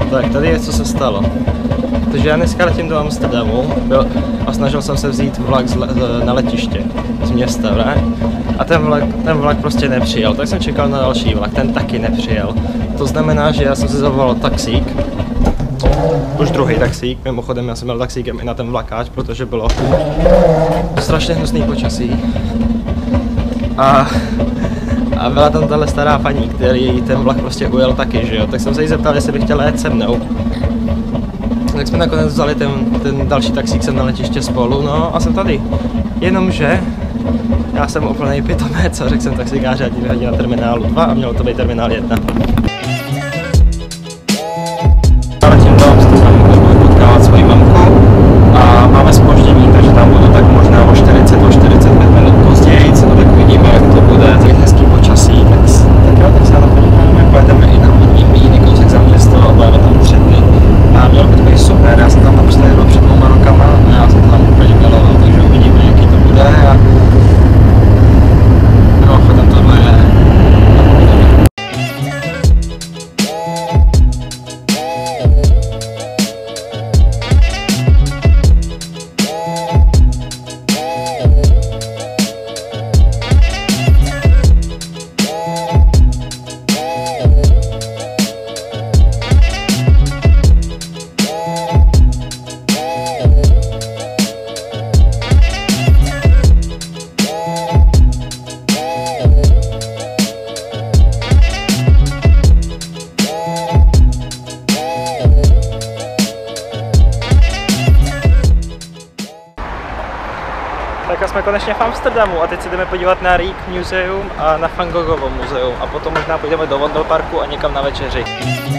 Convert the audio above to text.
Tak tady je, co se stalo. Protože já dneska letím do Amsterdamu a snažil jsem se vzít vlak na letiště z města, ne? A ten vlak prostě nepřijel, tak jsem čekal na další vlak, ten taky nepřijel. To znamená, že já jsem si zavolal taxík, už druhý taxík, mimochodem já jsem měl taxíkem i na ten vlakáč, protože bylo strašně hnusný počasí. A byla tam tahle stará paní, který ten vlak prostě ujel taky, že jo, tak jsem se jí zeptal, jestli by chtěla jet se mnou. Tak jsme nakonec vzali ten další taxík sem na letiště spolu, no a jsem tady. Jenomže já jsem úplnej pitomec a řekl jsem taxikáři, ať mě vyhodí na terminálu 2 a mělo to být terminál 1. Letím do Amsterdamu, kde budu potkávat svoji mamku a máme zpoždění, takže tam budu tak možná o 45 minut později, no tak uvidíme, jak to bude, tak hezký počasí, tak se na to podíváme, pojedeme i na vodní mlýny, kousek za město a budeme tam 3 dny. A mělo by to být super, já jsem tam naposledy byl před 2 rokama a já jsem tam úplně miloval, takže uvidíme, jaký to bude a mimochodem tohle je. Tak jsme konečně v Amsterdamu a teď se jdeme podívat na Rijksmuseum a na Van Goghovo muzeum a potom možná půjdeme do Vondelparku a někam na večeři.